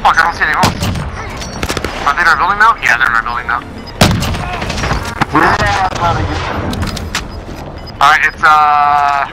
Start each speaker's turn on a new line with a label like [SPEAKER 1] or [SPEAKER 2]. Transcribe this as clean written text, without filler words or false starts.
[SPEAKER 1] Fuck, I don't see any moves. Are they in our building now? Yeah, they're in our building now.
[SPEAKER 2] Yeah, I'm trying to get them.
[SPEAKER 1] Alright, it's